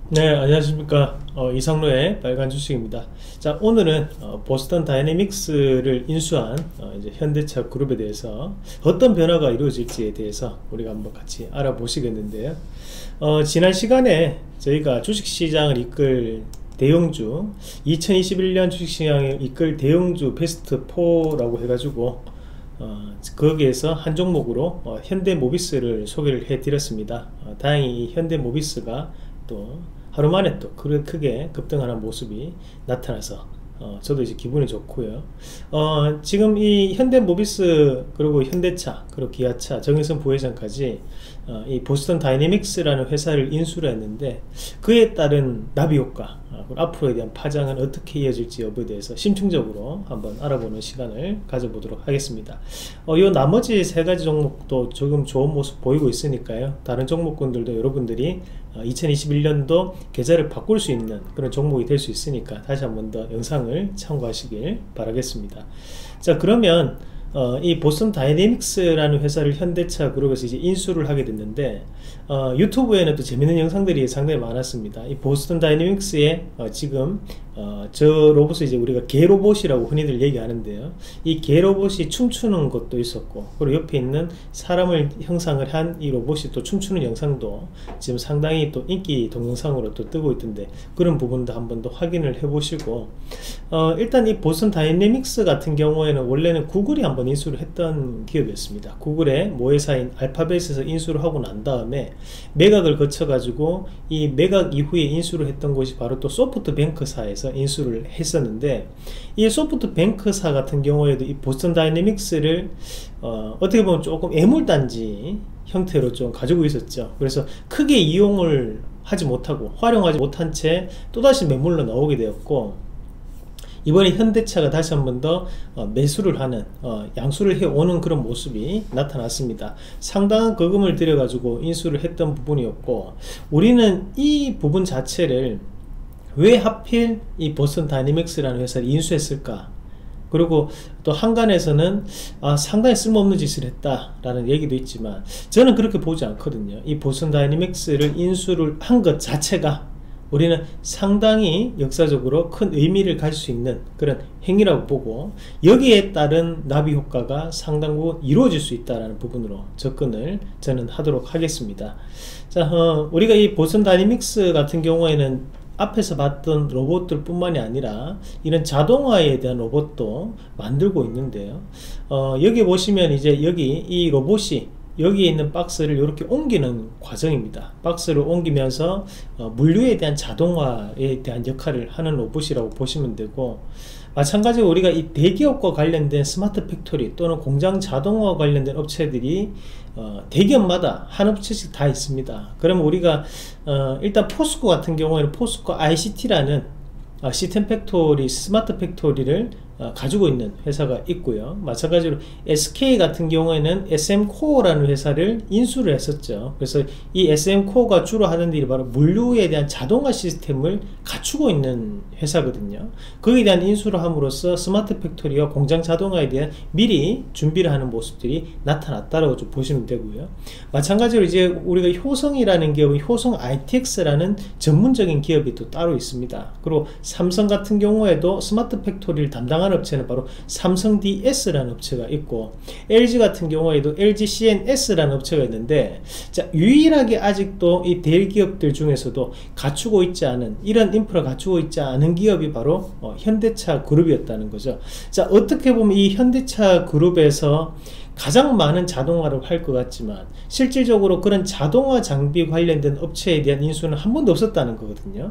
네, 안녕하십니까. 이상로의 빨간 주식입니다. 자, 오늘은 보스턴 다이내믹스를 인수한 이제 현대차 그룹에 대해서 어떤 변화가 이루어질지에 대해서 우리가 한번 같이 알아보시겠는데요. 지난 시간에 저희가 주식시장을 이끌 대형주, 2021년 주식시장을 이끌 대형주 베스트 4라고 해가지고 거기에서 한 종목으로 현대모비스를 소개를 해드렸습니다. 다행히 이 현대모비스가 또 하루 만에 또 크게 급등하는 모습이 나타나서 저도 이제 기분이 좋고요. 지금 이 현대모비스 그리고 현대차 그리고 기아차 정의선 부회장까지 이 보스턴 다이내믹스라는 회사를 인수를 했는데 그에 따른 나비 효과 그리고 앞으로에 대한 파장은 어떻게 이어질지 여부에 대해서 심층적으로 한번 알아보는 시간을 가져보도록 하겠습니다. 요 나머지 세 가지 종목도 조금 좋은 모습 보이고 있으니까요. 다른 종목군들도 여러분들이 2021년도 계좌를 바꿀 수 있는 그런 종목이 될 수 있으니까 다시 한번 더 영상을 참고하시길 바라겠습니다. 자, 그러면 이 보스턴 다이내믹스라는 회사를 현대차 그룹에서 이제 인수를 하게 됐는데 유튜브에는 또 재밌는 영상들이 상당히 많았습니다. 이 보스턴 다이내믹스의 지금 저 로봇을 이제 우리가 개 로봇이라고 흔히들 얘기하는데요. 이 개 로봇이 춤추는 것도 있었고, 그리고 옆에 있는 사람을 형상을 한 이 로봇이 또 춤추는 영상도 지금 상당히 또 인기 동영상으로 또 뜨고 있던데 그런 부분도 한번 더 확인을 해보시고, 일단 이 보스턴 다이내믹스 같은 경우에는 원래는 구글이 한번 인수를 했던 기업이었습니다. 구글의 모회사인 알파벳에서 인수를 하고 난 다음에 매각을 거쳐 가지고 이 매각 이후에 인수를 했던 곳이 바로 또 소프트뱅크사에서 인수를 했었는데, 이 소프트뱅크사 같은 경우에도 이 보스턴 다이내믹스를 어떻게 보면 조금 애물단지 형태로 좀 가지고 있었죠. 그래서 크게 이용을 하지 못하고 활용하지 못한 채 또다시 매물로 나오게 되었고, 이번에 현대차가 다시 한 번 더 매수를 하는 양수를 해오는 그런 모습이 나타났습니다. 상당한 거금을 들여 가지고 인수를 했던 부분이었고, 우리는 이 부분 자체를 왜 하필 이 보스턴 다이내믹스라는 회사를 인수했을까, 그리고 또 한간에서는 상당히 쓸모없는 짓을 했다라는 얘기도 있지만 저는 그렇게 보지 않거든요. 이 보스턴 다이내믹스를 인수를 한 것 자체가 우리는 상당히 역사적으로 큰 의미를 가질 수 있는 그런 행위라고 보고, 여기에 따른 나비 효과가 상당 부분 이루어질 수 있다는 부분으로 접근을 저는 하도록 하겠습니다. 자, 우리가 이 보스턴 다이내믹스 같은 경우에는 앞에서 봤던 로봇들 뿐만이 아니라 이런 자동화에 대한 로봇도 만들고 있는데요. 여기 보시면 이제 여기 이 로봇이 여기에 있는 박스를 이렇게 옮기는 과정입니다. 박스를 옮기면서 물류에 대한 자동화에 대한 역할을 하는 로봇이라고 보시면 되고, 마찬가지로 우리가 이 대기업과 관련된 스마트 팩토리 또는 공장 자동화 관련된 업체들이 대기업마다 한 업체씩 다 있습니다. 그러면 우리가 일단 포스코 같은 경우에는 포스코 ICT라는 시스템 팩토리, 스마트 팩토리를 가지고 있는 회사가 있고요. 마찬가지로 SK 같은 경우에는 SM코어라는 회사를 인수를 했었죠. 그래서 이 SM코어가 주로 하는 일이 바로 물류에 대한 자동화 시스템을 갖추고 있는 회사거든요. 거기에 대한 인수를 함으로써 스마트 팩토리와 공장 자동화에 대한 미리 준비를 하는 모습들이 나타났다고 좀 보시면 되고요. 마찬가지로 이제 우리가 효성이라는 기업은 효성 ITX라는 전문적인 기업이 또 따로 있습니다. 그리고 삼성 같은 경우에도 스마트 팩토리를 담당하는 업체는 바로 삼성 DS라는 업체가 있고, LG 같은 경우에도 LG CNS라는 업체가 있는데, 자, 유일하게 아직도 이 대기업들 중에서도 갖추고 있지 않은 이런 인프라 갖추고 있지 않은 기업이 바로 현대차 그룹이었다는 거죠. 자, 어떻게 보면 이 현대차 그룹에서 가장 많은 자동화를 할 것 같지만 실질적으로 그런 자동화 장비 관련된 업체에 대한 인수는 한 번도 없었다는 거거든요.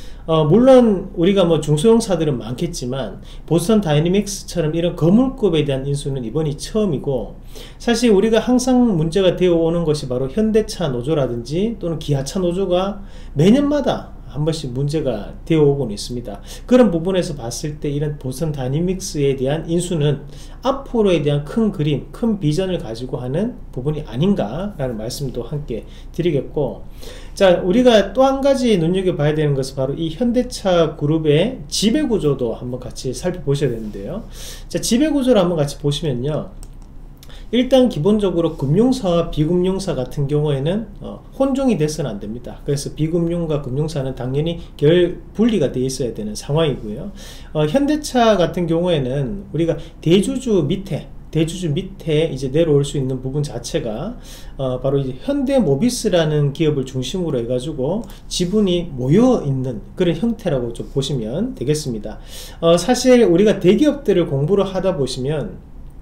물론 우리가 뭐 중소형사들은 많겠지만 보스턴 다이내믹스처럼 이런 거물급에 대한 인수는 이번이 처음이고, 사실 우리가 항상 문제가 되어 오는 것이 바로 현대차 노조라든지 또는 기아차 노조가 매년마다 한 번씩 문제가 되어 오고는 있습니다. 그런 부분에서 봤을 때 이런 보스턴 다이내믹스에 대한 인수는 앞으로에 대한 큰 그림, 큰 비전을 가지고 하는 부분이 아닌가라는 말씀도 함께 드리겠고, 자, 우리가 또 한 가지 눈여겨봐야 되는 것은 바로 이 현대차 그룹의 지배구조도 한번 같이 살펴보셔야 되는데요. 자, 지배구조를 한번 같이 보시면요, 일단 기본적으로 금융사와 비금융사 같은 경우에는 혼종이 돼서는 안 됩니다. 그래서 비금융과 금융사는 당연히 분리가 되어 있어야 되는 상황이고요. 현대차 같은 경우에는 우리가 대주주 밑에 이제 내려올 수 있는 부분 자체가 바로 이제 현대모비스라는 기업을 중심으로 해가지고 지분이 모여 있는 그런 형태라고 좀 보시면 되겠습니다. 사실 우리가 대기업들을 공부를 하다 보시면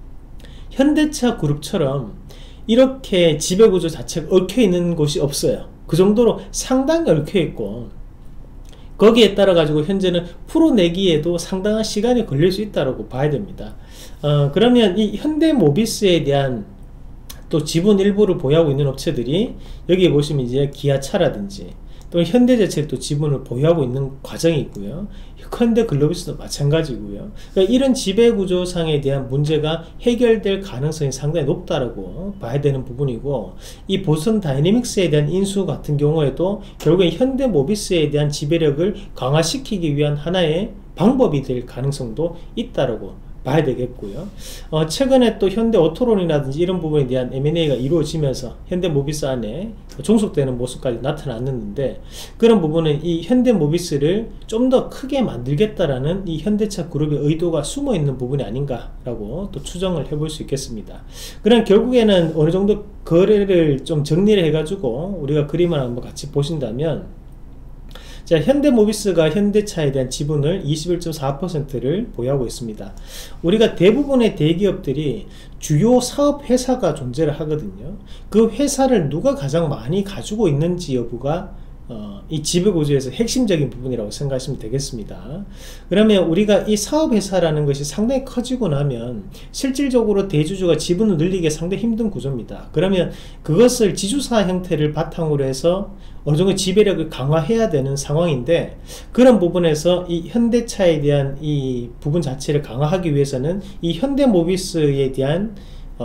현대차 그룹처럼 이렇게 지배구조 자체가 얽혀 있는 곳이 없어요. 그 정도로 상당히 얽혀 있고, 거기에 따라 가지고 현재는 풀어내기에도 상당한 시간이 걸릴 수 있다고 봐야 됩니다. 그러면 이 현대모비스에 대한 또 지분 일부를 보유하고 있는 업체들이 여기에 보시면 이제 기아차라든지 또는 현대자체를 또 지분을 보유하고 있는 과정이 있고요. 현대글로비스도 마찬가지고요. 그러니까 이런 지배구조상에 대한 문제가 해결될 가능성이 상당히 높다라고 봐야 되는 부분이고, 이 보스턴 다이내믹스에 대한 인수 같은 경우에도 결국에 현대모비스에 대한 지배력을 강화시키기 위한 하나의 방법이 될 가능성도 있다라고 봐야 되겠고요. 최근에 또 현대오토론이라든지 이런 부분에 대한 M&A가 이루어지면서 현대모비스 안에 종속되는 모습까지 나타났는데, 그런 부분은 이 현대모비스를 좀 더 크게 만들겠다라는 이 현대차 그룹의 의도가 숨어 있는 부분이 아닌가라고 또 추정을 해볼 수 있겠습니다. 그럼 결국에는 어느 정도 거래를 좀 정리를 해가지고 우리가 그림을 한번 같이 보신다면, 자, 현대모비스가 현대차에 대한 지분을 21.4%를 보유하고 있습니다. 우리가 대부분의 대기업들이 주요 사업 회사가 존재를 하거든요. 그 회사를 누가 가장 많이 가지고 있는지 여부가 이 지배구조에서 핵심적인 부분이라고 생각하시면 되겠습니다. 그러면 우리가 이 사업회사라는 것이 상당히 커지고 나면 실질적으로 대주주가 지분을 늘리기 상당히 힘든 구조입니다. 그러면 그것을 지주사 형태를 바탕으로 해서 어느 정도 지배력을 강화해야 되는 상황인데, 그런 부분에서 이 현대차에 대한 이 부분 자체를 강화하기 위해서는 이 현대모비스에 대한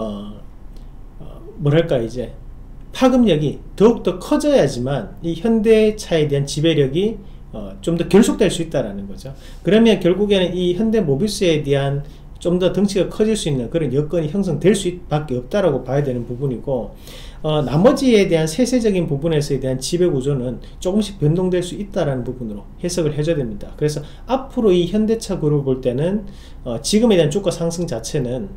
뭐랄까 이제 파급력이 더욱더 커져야지만 이 현대차에 대한 지배력이 좀 더 결속될 수 있다는 거죠. 그러면 결국에는 이 현대모비스에 대한 좀 더 덩치가 커질 수 있는 그런 여건이 형성될 수밖에 없다라고 봐야 되는 부분이고, 나머지에 대한 세세적인 부분에서에 대한 지배구조는 조금씩 변동될 수 있다라는 부분으로 해석을 해줘야 됩니다. 그래서 앞으로 이 현대차 그룹을 볼 때는 지금에 대한 주가 상승 자체는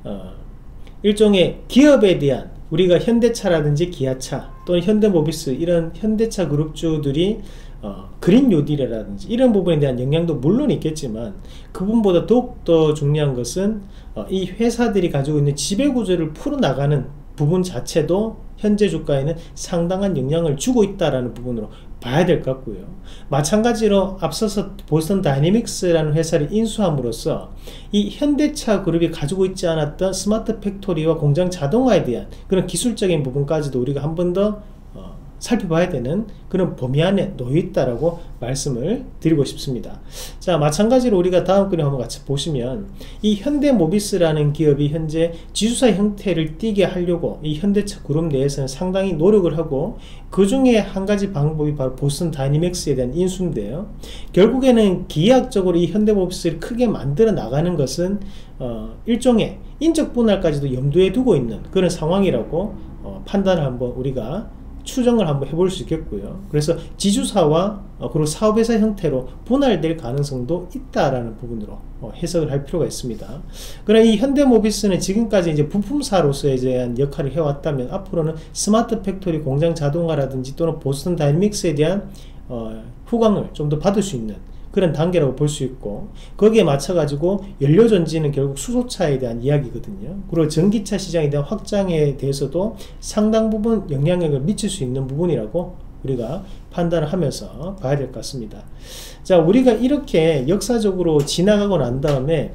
일종의 기업에 대한, 우리가 현대차라든지 기아차 또는 현대모비스 이런 현대차 그룹주들이 그린 뉴딜이라든지 이런 부분에 대한 영향도 물론 있겠지만, 그분보다 더욱더 중요한 것은 이 회사들이 가지고 있는 지배구조를 풀어나가는 부분 자체도 현재 주가에는 상당한 영향을 주고 있다는 부분으로 봐야 될 것 같고요. 마찬가지로 앞서서 보스턴 다이내믹스라는 회사를 인수함으로써 이 현대차 그룹이 가지고 있지 않았던 스마트 팩토리와 공장 자동화에 대한 그런 기술적인 부분까지도 우리가 한 번 더 살펴봐야 되는 그런 범위 안에 놓여 있다라고 말씀을 드리고 싶습니다. 자, 마찬가지로 우리가 다음 그림 한번 같이 보시면, 이 현대모비스라는 기업이 현재 지주사 형태를 띠게 하려고 이 현대차 그룹 내에서는 상당히 노력을 하고, 그 중에 한 가지 방법이 바로 보스턴 다이내믹스에 대한 인수인데요. 결국에는 기하학적으로 이 현대모비스를 크게 만들어 나가는 것은 일종의 인적 분할까지도 염두에 두고 있는 그런 상황이라고 판단을 한번 우리가 추정을 한번 해볼 수 있겠고요. 그래서 지주사와 그리고 사업회사 형태로 분할될 가능성도 있다라는 부분으로 해석을 할 필요가 있습니다. 그러나 이 현대모비스는 지금까지 이제 부품사로서에 대한 역할을 해왔다면, 앞으로는 스마트 팩토리 공장 자동화라든지 또는 보스턴 다이내믹스에 대한 후광을 좀 더 받을 수 있는 그런 단계라고 볼 수 있고, 거기에 맞춰 가지고 연료전지는 결국 수소차에 대한 이야기거든요. 그리고 전기차 시장에 대한 확장에 대해서도 상당 부분 영향력을 미칠 수 있는 부분이라고 우리가 판단을 하면서 봐야 될 것 같습니다. 자, 우리가 이렇게 역사적으로 지나가고 난 다음에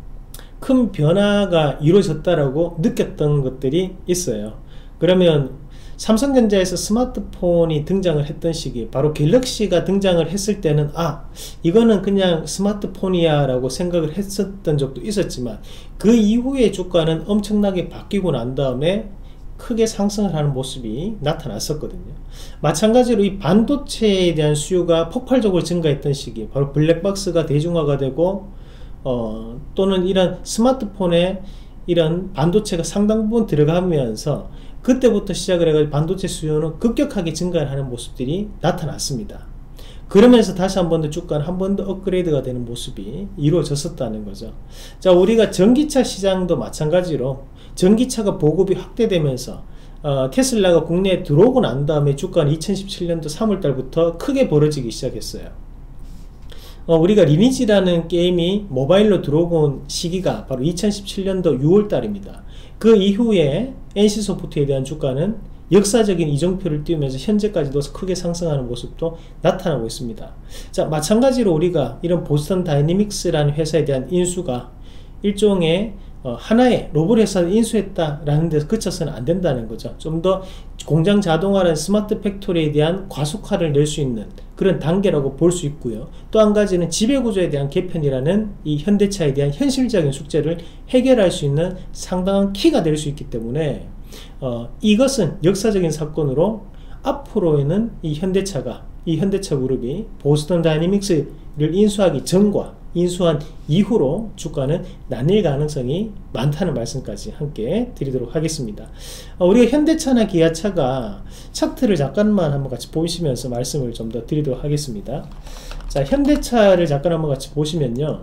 큰 변화가 이루어졌다라고 느꼈던 것들이 있어요. 그러면 삼성전자에서 스마트폰이 등장을 했던 시기, 바로 갤럭시가 등장을 했을 때는 이거는 그냥 스마트폰이야 라고 생각을 했었던 적도 있었지만, 그 이후에 주가는 엄청나게 바뀌고 난 다음에 크게 상승을 하는 모습이 나타났었거든요. 마찬가지로 이 반도체에 대한 수요가 폭발적으로 증가했던 시기, 바로 블랙박스가 대중화가 되고 또는 이런 스마트폰에 이런 반도체가 상당 부분 들어가면서 그때부터 시작을 해가지고 반도체 수요는 급격하게 증가하는 모습들이 나타났습니다. 그러면서 다시 한 번 더 주가는 한 번 더 업그레이드가 되는 모습이 이루어졌었다는 거죠. 자, 우리가 전기차 시장도 마찬가지로 전기차가 보급이 확대되면서 테슬라가 국내에 들어오고 난 다음에 주가는 2017년도 3월달부터 크게 벌어지기 시작했어요. 우리가 리니지라는 게임이 모바일로 들어온 시기가 바로 2017년도 6월달입니다. 그 이후에 NC소프트에 대한 주가는 역사적인 이정표를 띄우면서 현재까지도 크게 상승하는 모습도 나타나고 있습니다. 자, 마찬가지로 우리가 이런 보스턴 다이내믹스라는 회사에 대한 인수가 일종의 하나의 로봇 회사를 인수했다라는 데서 그쳐서는 안 된다는 거죠. 좀 더 공장 자동화라는 스마트 팩토리에 대한 과속화를 낼 수 있는 그런 단계라고 볼 수 있고요. 또 한 가지는 지배구조에 대한 개편이라는 이 현대차에 대한 현실적인 숙제를 해결할 수 있는 상당한 키가 될 수 있기 때문에 이것은 역사적인 사건으로 앞으로에는 이 현대차 그룹이 보스턴 다이내믹스를 인수하기 전과 인수한 이후로 주가는 나뉠 가능성이 많다는 말씀까지 함께 드리도록 하겠습니다. 우리가 현대차나 기아차가 차트를 잠깐만 한번 같이 보시면서 말씀을 좀 더 드리도록 하겠습니다. 자, 현대차를 잠깐 한번 같이 보시면요,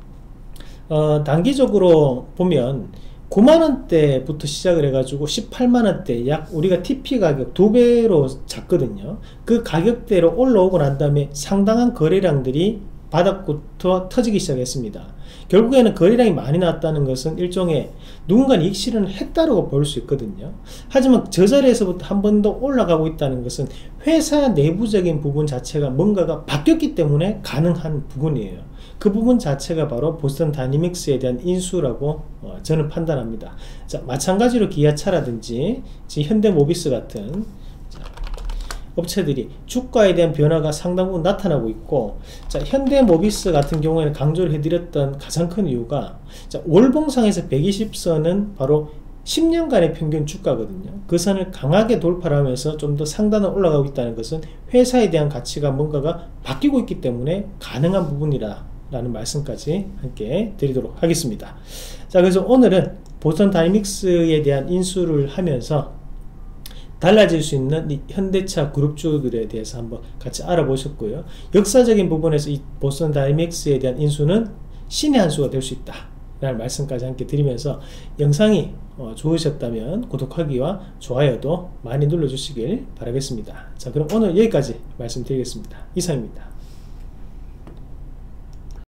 단기적으로 보면 9만원대부터 시작을 해가지고 18만원대 약 우리가 TP 가격 2배로 잤거든요. 그 가격대로 올라오고 난 다음에 상당한 거래량들이 바닥부터 터지기 시작했습니다. 결국에는 거래량이 많이 났다는 것은 일종의 누군가 이익 실현을 했다고 볼 수 있거든요. 하지만 저 자리에서부터 한 번 더 올라가고 있다는 것은 회사 내부적인 부분 자체가 뭔가가 바뀌었기 때문에 가능한 부분이에요. 그 부분 자체가 바로 보스턴 다이내믹스에 대한 인수라고 저는 판단합니다. 자, 마찬가지로 기아차라든지 현대모비스 같은 업체들이 주가에 대한 변화가 상당 부분 나타나고 있고, 자, 현대모비스 같은 경우에는 강조를 해드렸던 가장 큰 이유가, 자, 월봉상에서 120선은 바로 10년간의 평균 주가거든요. 그 선을 강하게 돌파를 하면서 좀 더 상단을 올라가고 있다는 것은 회사에 대한 가치가 뭔가가 바뀌고 있기 때문에 가능한 부분이라 라는 말씀까지 함께 드리도록 하겠습니다. 자, 그래서 오늘은 보스턴 다이내믹스에 대한 인수를 하면서 달라질 수 있는 이 현대차 그룹주들에 대해서 한번 같이 알아보셨고요. 역사적인 부분에서 이 보스턴 다이내믹스에 대한 인수는 신의 한 수가 될 수 있다 라는 말씀까지 함께 드리면서, 영상이 좋으셨다면 구독하기와 좋아요도 많이 눌러주시길 바라겠습니다. 자, 그럼 오늘 여기까지 말씀드리겠습니다. 이상입니다.